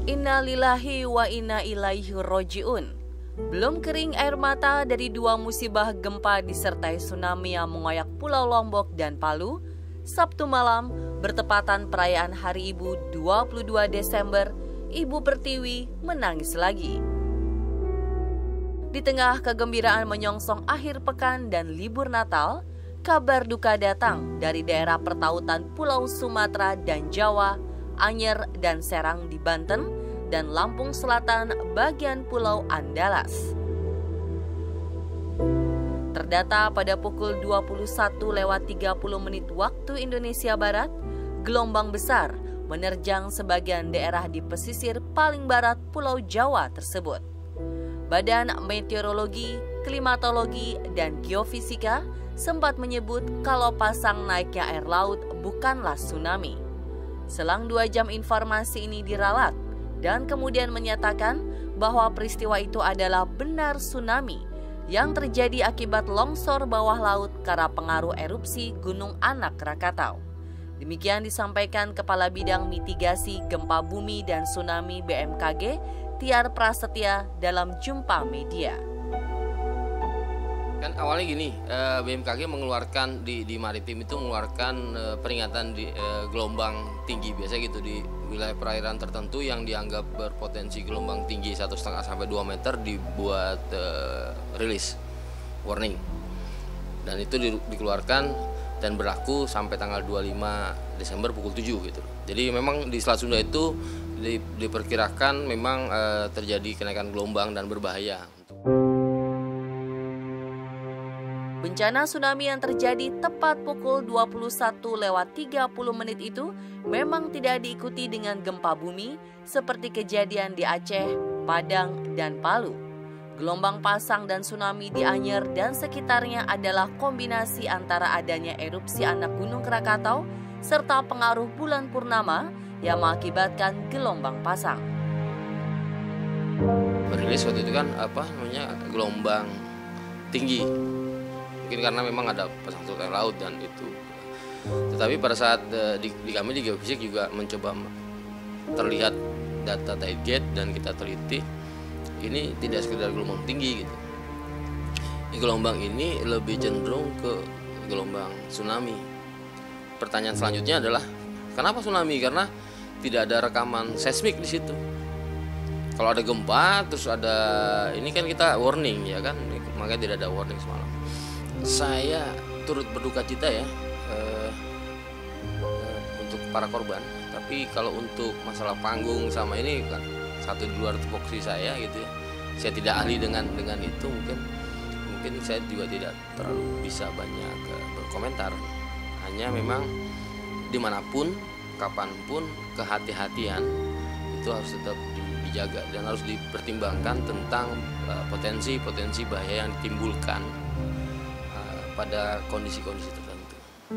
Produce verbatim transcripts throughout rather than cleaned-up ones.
Innalillahi wa inna ilaihi roji'un. Belum kering air mata dari dua musibah gempa disertai tsunami yang mengoyak Pulau Lombok dan Palu. Sabtu malam, bertepatan perayaan Hari Ibu dua puluh dua Desember, Ibu Pertiwi menangis lagi. Di tengah kegembiraan menyongsong akhir pekan dan libur Natal, kabar duka datang dari daerah pertautan Pulau Sumatera dan Jawa, Anyer dan Serang di Banten, dan Lampung Selatan bagian Pulau Andalas. Terdata pada pukul dua puluh satu lewat tiga puluh menit waktu Indonesia Barat, gelombang besar menerjang sebagian daerah di pesisir paling barat Pulau Jawa tersebut. Badan Meteorologi, Klimatologi, dan Geofisika sempat menyebut kalau pasang naiknya air laut bukanlah tsunami. Selang dua jam informasi ini diralat dan kemudian menyatakan bahwa peristiwa itu adalah benar tsunami yang terjadi akibat longsor bawah laut karena pengaruh erupsi Gunung Anak Rakatau. Demikian disampaikan Kepala Bidang Mitigasi Gempa Bumi dan Tsunami B M K G, Tiar Prasetya dalam jumpa media. Kan awalnya gini, B M K G mengeluarkan di, di maritim itu mengeluarkan peringatan di gelombang tinggi biasa gitu di wilayah perairan tertentu yang dianggap berpotensi gelombang tinggi satu setengah sampai dua meter dibuat uh, rilis warning, dan itu di, dikeluarkan dan berlaku sampai tanggal dua puluh lima Desember pukul tujuh gitu. Jadi memang di Selat Sunda itu di, diperkirakan memang uh, terjadi kenaikan gelombang dan berbahaya. Bencana tsunami yang terjadi tepat pukul dua puluh satu lewat tiga puluh menit itu memang tidak diikuti dengan gempa bumi seperti kejadian di Aceh, Padang, dan Palu. Gelombang pasang dan tsunami di Anyer dan sekitarnya adalah kombinasi antara adanya erupsi anak Gunung Krakatau serta pengaruh bulan purnama yang mengakibatkan gelombang pasang. Berilis waktu itu kan apa namanya gelombang tinggi. Mungkin karena memang ada pasang surut air laut dan itu. Tetapi pada saat uh, di, di kami di Geofisik juga mencoba terlihat data tide gauge dan kita teliti, ini tidak sekedar gelombang tinggi gitu. Ini gelombang ini lebih cenderung ke gelombang tsunami. Pertanyaan selanjutnya adalah kenapa tsunami? Karena tidak ada rekaman seismik di situ. Kalau ada gempa terus ada ini kan kita warning ya kan, makanya tidak ada warning semalam. Saya turut berduka cita ya eh, eh, untuk para korban. Tapi kalau untuk masalah panggung sama ini kan satu di luar tupoksi saya gitu ya. Saya tidak ahli dengan dengan itu, mungkin mungkin saya juga tidak terlalu bisa banyak eh, berkomentar. Hanya memang dimanapun, kapanpun kehati-hatian itu harus tetap dijaga dan harus dipertimbangkan tentang eh, potensi-potensi bahaya yang ditimbulkan pada kondisi-kondisi tertentu.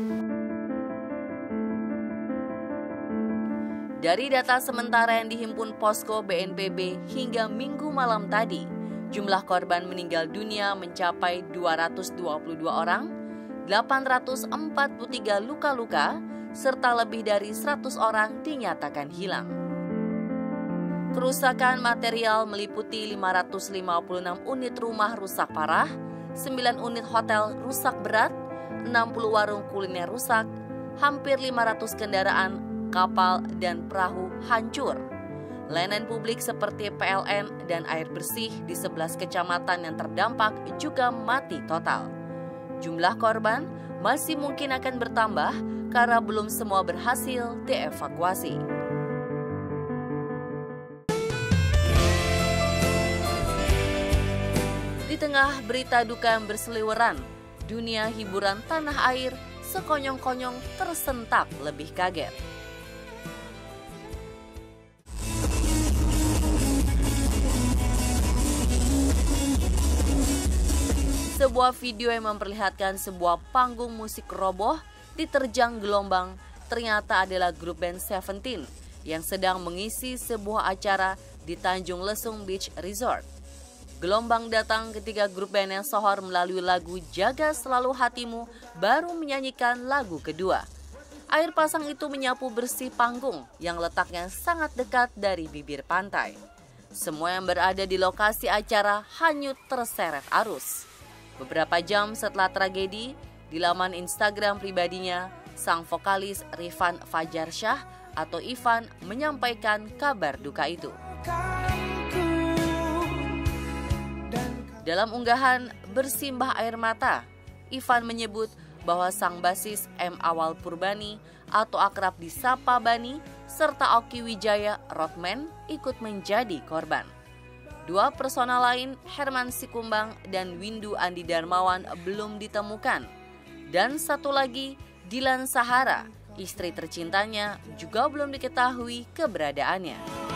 Dari data sementara yang dihimpun Posko B N P B hingga Minggu malam tadi, jumlah korban meninggal dunia mencapai dua ratus dua puluh dua orang, delapan ratus empat puluh tiga luka-luka, serta lebih dari seratus orang dinyatakan hilang. Kerusakan material meliputi lima ratus lima puluh enam unit rumah rusak parah, sembilan unit hotel rusak berat, enam puluh warung kuliner rusak, hampir lima ratus kendaraan, kapal, dan perahu hancur. Layanan publik seperti P L N dan air bersih di sebelas kecamatan yang terdampak juga mati total. Jumlah korban masih mungkin akan bertambah karena belum semua berhasil dievakuasi. Di tengah berita duka yang berseliweran, dunia hiburan tanah air sekonyong-konyong tersentak lebih kaget. Sebuah video yang memperlihatkan sebuah panggung musik roboh diterjang gelombang ternyata adalah grup band Seventeen yang sedang mengisi sebuah acara di Tanjung Lesung Beach Resort. Gelombang datang ketika grup band yang sohor melalui lagu Jaga Selalu Hatimu baru menyanyikan lagu kedua. Air pasang itu menyapu bersih panggung yang letaknya sangat dekat dari bibir pantai. Semua yang berada di lokasi acara hanyut terseret arus. Beberapa jam setelah tragedi, di laman Instagram pribadinya, sang vokalis Rifan Fajarsyah atau Ivan menyampaikan kabar duka itu. Dalam unggahan bersimbah air mata, Ivan menyebut bahwa sang basis M. Awal Purbani atau akrab disapa Bani serta Oki Wijaya Roadman ikut menjadi korban. Dua personal lain, Herman Sikumbang dan Windu Andi Darmawan, belum ditemukan. Dan satu lagi, Dilan Sahara, istri tercintanya, juga belum diketahui keberadaannya.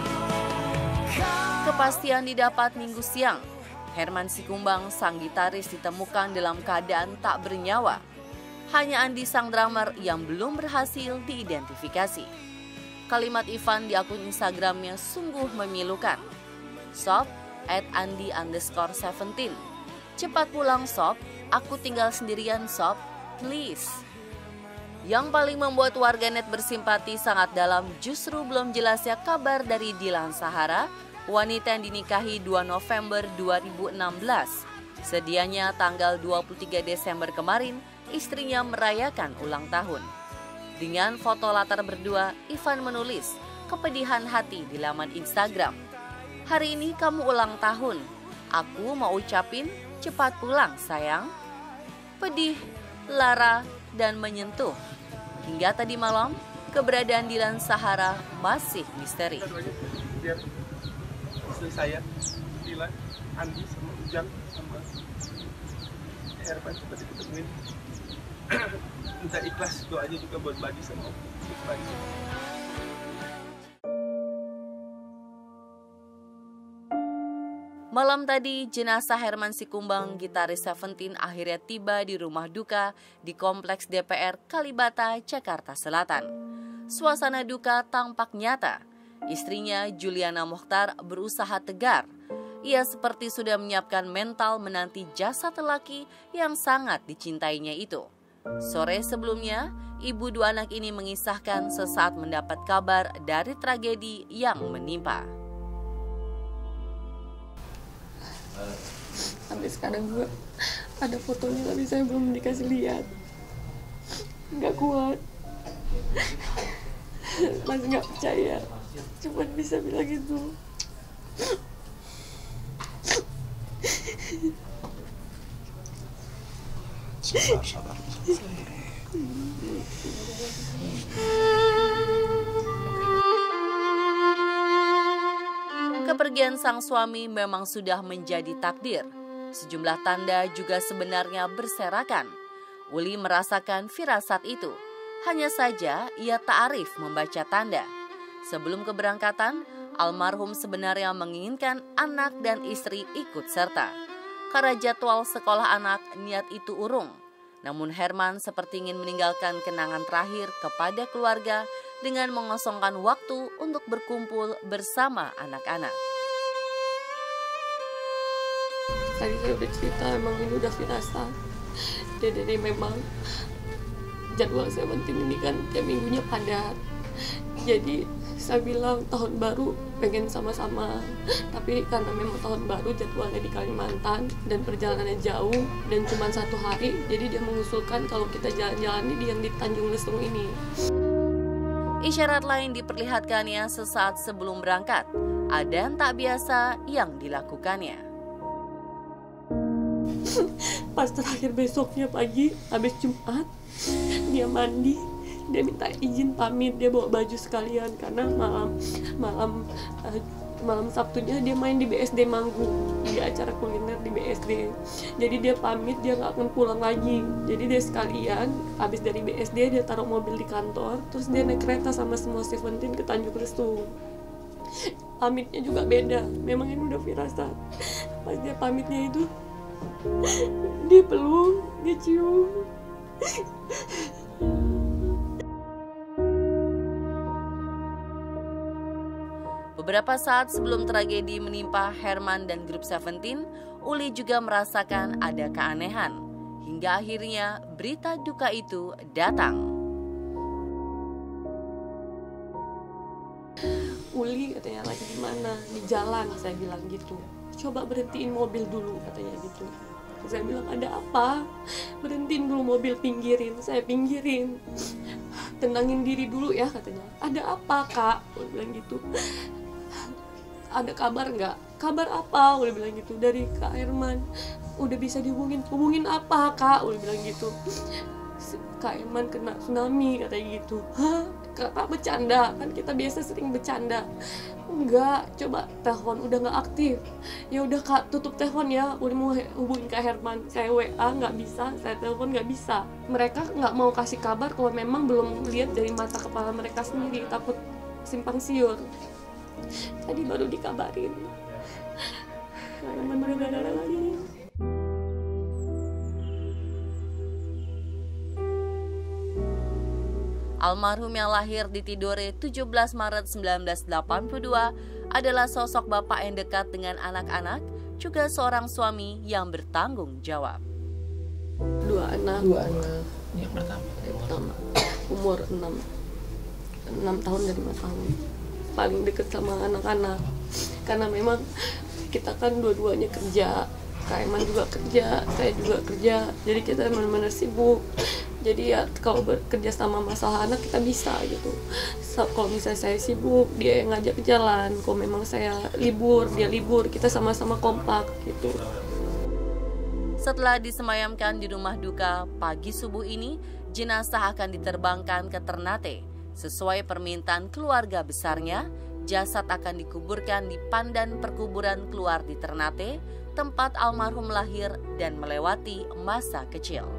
Kepastian didapat Minggu siang. Herman Sikumbang, sang gitaris, ditemukan dalam keadaan tak bernyawa. Hanya Andi, sang drummer, yang belum berhasil diidentifikasi. Kalimat Ivan di akun Instagramnya sungguh memilukan. Sob, at Andi underscore seventeen. Cepat pulang sob, aku tinggal sendirian sob, please. Yang paling membuat warganet bersimpati sangat dalam justru belum jelasnya kabar dari Dilan Sahara, wanita yang dinikahi dua November dua ribu enam belas. Sedianya tanggal dua puluh tiga Desember kemarin, istrinya merayakan ulang tahun. Dengan foto latar berdua, Ivan menulis kepedihan hati di laman Instagram. Hari ini kamu ulang tahun, aku mau ucapin cepat pulang sayang. Pedih, lara, dan menyentuh. Hingga tadi malam, keberadaan Dilan Sahara masih misteri. Biar istri saya, Dilan, Andi, sama Ujang, sama Herman cepat diketemuin. Minta ikhlas, doanya juga buat Badi sama Badi. Malam tadi, jenazah Herman Sikumbang, gitaris Seventeen, akhirnya tiba di rumah duka di Kompleks D P R Kalibata, Jakarta Selatan. Suasana duka tampak nyata. Istrinya, Juliana Mokhtar, berusaha tegar. Ia seperti sudah menyiapkan mental menanti jasad lelaki yang sangat dicintainya itu. Sore sebelumnya, ibu dua anak ini mengisahkan sesaat mendapat kabar dari tragedi yang menimpa. Sampai sekarang juga ada fotonya tapi saya belum dikasih lihat. Nggak kuat. Masih nggak percaya. Cuma bisa bilang gitu. Sabar, sabar. Kepergian sang suami memang sudah menjadi takdir. Sejumlah tanda juga sebenarnya berserakan. Uli merasakan firasat itu. Hanya saja ia tak arif membaca tanda. Sebelum keberangkatan, almarhum sebenarnya menginginkan anak dan istri ikut serta. Karena jadwal sekolah anak, niat itu urung. Namun Herman seperti ingin meninggalkan kenangan terakhir kepada keluarga dengan mengosongkan waktu untuk berkumpul bersama anak-anak. Tadi saya udah cerita, emang ini udah firasat. Jadi memang jadwal Seventeen ini kan tiap minggunya padat. Jadi saya bilang tahun baru pengen sama-sama. Tapi karena memang tahun baru jadwalnya di Kalimantan dan perjalanannya jauh dan cuma satu hari, jadi dia mengusulkan kalau kita jalan-jalan di yang di Tanjung Lesung ini. Isyarat lain diperlihatkannya sesaat sebelum berangkat. Ada yang tak biasa yang dilakukannya. Pas terakhir besoknya pagi, habis Jumat, dia mandi, dia minta izin pamit, dia bawa baju sekalian karena malam malam uh, malam Sabtunya dia main di B S D Manggung, di acara kuliner di B S D. Jadi dia pamit, dia nggak akan pulang lagi. Jadi dia sekalian habis dari B S D dia taruh mobil di kantor, terus dia naik kereta sama semua Seventeen ke Tanjung Lesung. Pamitnya juga beda, memang ini udah firasat. Pas dia pamitnya itu dia peluk, dia cium. Beberapa saat sebelum tragedi menimpa Herman dan grup Seventeen, Uli juga merasakan ada keanehan. Hingga akhirnya berita duka itu datang. Uli katanya lagi di mana, di jalan, saya bilang gitu. Coba berhentiin mobil dulu katanya gitu. Saya bilang ada apa? Berhentiin dulu mobil, pinggirin. Saya pinggirin. Tenangin diri dulu ya katanya. Ada apa kak? Saya bilang gitu. Ada kabar nggak? Kabar apa? Udah bilang gitu. Dari Kak Herman. Udah bisa dihubungin. Hubungin apa kak? Udah bilang gitu. Kak Herman kena tsunami katanya gitu. Hah? Kakak bercanda? Kan kita biasa sering bercanda. Enggak, coba telepon udah nggak aktif. Ya udah kak, tutup telepon ya. Udah mau hubungin Kak Herman. Saya W A nggak bisa, saya telepon nggak bisa. Mereka nggak mau kasih kabar kalau memang belum lihat dari mata kepala mereka sendiri, takut simpang siur. Tadi baru dikabarin. Kak Herman baru nggak ada lagi. Almarhum yang lahir di Tidore tujuh belas Maret seribu sembilan ratus delapan puluh dua adalah sosok bapak yang dekat dengan anak-anak, juga seorang suami yang bertanggung jawab. Dua anak. Dua anak. Yang pertama. Yang pertama umur enam enam tahun dan lima tahun. Paling dekat sama anak-anak. Karena memang kita kan dua-duanya kerja. Kak Eman juga kerja, saya juga kerja. Jadi kita benar-benar sibuk. Jadi ya kalau bekerja sama masalah anak kita bisa gitu. So, kalau misalnya saya sibuk, dia yang ngajak jalan. Kalau memang saya libur, dia libur. Kita sama-sama kompak gitu. Setelah disemayamkan di rumah duka, pagi subuh ini jenazah akan diterbangkan ke Ternate. Sesuai permintaan keluarga besarnya, jasad akan dikuburkan di Pandan Perkuburan Keluar di Ternate, tempat almarhum lahir dan melewati masa kecil.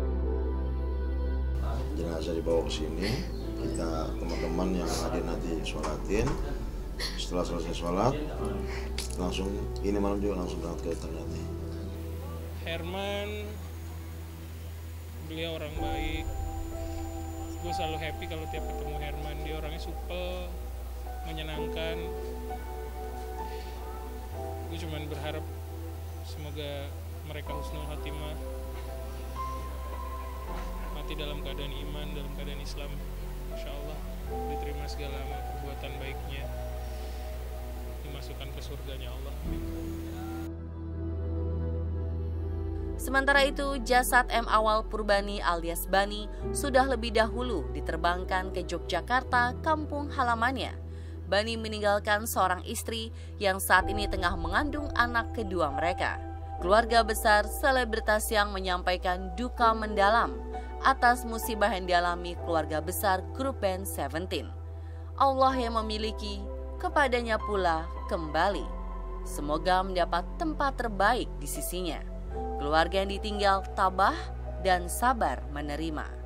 Jenazah dibawa ke sini, kita teman-teman yang hadir nanti sholatin. Setelah selesai sholat, langsung ini malam juga langsung berangkat ke Ternate. Herman, beliau orang baik. Gue selalu happy kalau tiap ketemu Herman. Dia orangnya supel, menyenangkan. Gue cuman berharap semoga mereka husnul khatimah, mati dalam keadaan iman, dalam keadaan Islam. Insya Allah diterima segala perbuatan baiknya, dimasukkan ke surganya Allah. Sementara itu, jasad M. Awal Purbani alias Bani sudah lebih dahulu diterbangkan ke Yogyakarta, kampung halamannya. Bani meninggalkan seorang istri yang saat ini tengah mengandung anak kedua mereka. Keluarga besar selebritas yang menyampaikan duka mendalam atas musibah yang dialami keluarga besar grup band Seventeen. Allah yang memiliki, kepadanya pula kembali. Semoga mendapat tempat terbaik di sisinya. Keluarga yang ditinggal tabah dan sabar menerima.